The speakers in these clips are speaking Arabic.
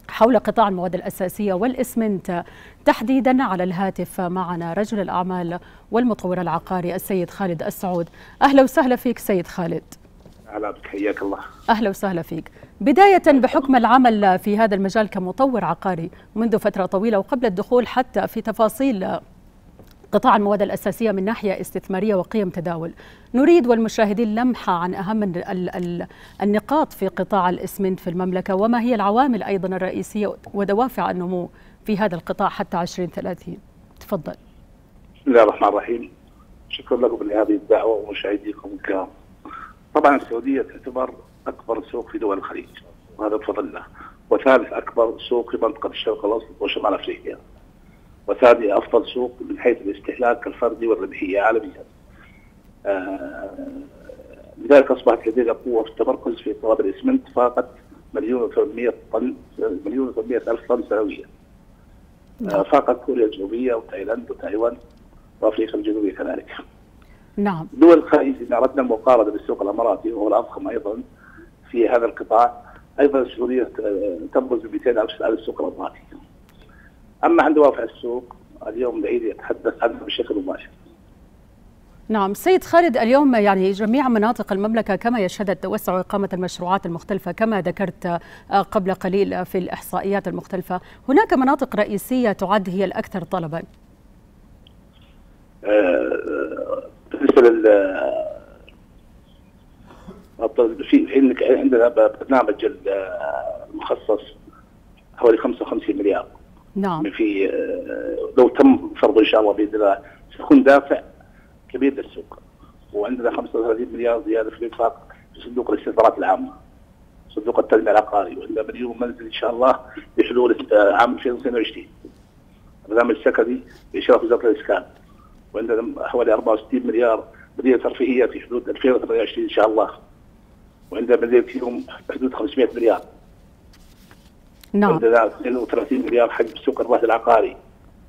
حول قطاع المواد الأساسية والإسمنت تحديدا. على الهاتف معنا رجل الأعمال والمطور العقاري السيد خالد السعود. أهلا وسهلا فيك سيد خالد. أهلا بك، حياك الله. أهلا وسهلا فيك. بداية، بحكم العمل في هذا المجال كمطور عقاري منذ فترة طويلة وقبل الدخول حتى في تفاصيل قطاع المواد الأساسية من ناحية استثمارية وقيم تداول، نريد والمشاهدين لمحة عن أهم النقاط في قطاع الإسمنت في المملكة، وما هي العوامل أيضا الرئيسية ودوافع النمو في هذا القطاع حتى 2030. تفضل. بسم الله الرحمن الرحيم. شكرا لكم لهذه الدعوة ومشاهديكم الكرام. طبعا السعودية تعتبر أكبر سوق في دول الخليج، وهذا بفضل الله، وثالث أكبر سوق في منطقة الشرق الأوسط وشمال أفريقيا، وثاني أفضل سوق من حيث الاستهلاك الفردي والربحية عالميا. لذلك أصبحت لدينا قوة في التمركز في طلب الإسمنت فاقت 1,800,000 طن سنويا. فاقت كوريا الجنوبية وتايلاند وتايوان وأفريقيا الجنوبية كذلك. نعم. دول الخليج إذا أردنا المقارنة بالسوق الإماراتي وهو الأضخم أيضا في هذا القطاع، أيضا السعودية تبرز ب 200,000 على السوق الإماراتي. أما عند دوافع السوق اليوم نريد يتحدث عنها بشكل مباشر. نعم سيد خالد، اليوم يعني جميع مناطق المملكة كما يشهد توسع وإقامة المشروعات المختلفة كما ذكرت قبل قليل في الإحصائيات المختلفة، هناك مناطق رئيسية تعد هي الأكثر طلبا. بالنسبة في عندنا برنامج المخصص حوالي 55 مليار. نعم. في لو تم فرضه ان شاء الله باذن الله سيكون دافع كبير للسوق، وعندنا 35 مليار زياده في الانفاق في صندوق الاستثمارات العامه، صندوق التنميه العقاري، وعندنا مليون منزل ان شاء الله بحلول عام 2022. برنامج سكني باشراف وزاره الاسكان، وعندنا حوالي 64 مليار مدينه ترفيهيه في حدود 2028 ان شاء الله، وعندنا مدينه فيهم بحدود 500 مليار. نعم. عندنا 32 مليار حجم سوق الرهن العقاري.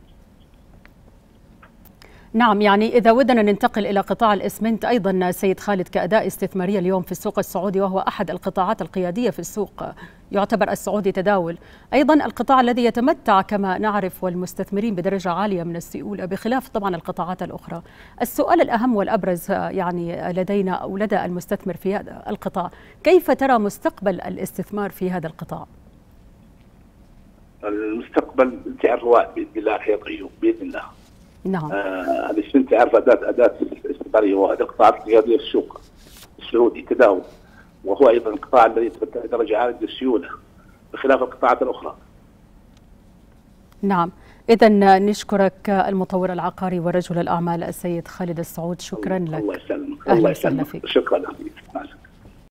نعم، يعني إذا ودنا ننتقل إلى قطاع الإسمنت أيضا سيد خالد كأداة استثمارية اليوم في السوق السعودي، وهو أحد القطاعات القيادية في السوق، يعتبر السعودي تداول، أيضا القطاع الذي يتمتع كما نعرف والمستثمرين بدرجة عالية من السيولة بخلاف طبعا القطاعات الأخرى. السؤال الأهم والأبرز يعني لدينا أو لدى المستثمر في هذا القطاع، كيف ترى مستقبل الاستثمار في هذا القطاع؟ المستقبل انت عارفه باذن الله يا طيب باذن الله. نعم. الاسمنت تعرف اداه استثماريه وهذا القطاع القيادي في السوق السعودي تداول، وهو ايضا القطاع الذي يتمتع بدرجه عاليه من السيوله بخلاف القطاعات الاخرى. نعم، إذا نشكرك المطور العقاري ورجل الأعمال السيد خالد السعود، شكرا لك. الله يسلمك. أهلا وسهلا فيك. شكرا لك.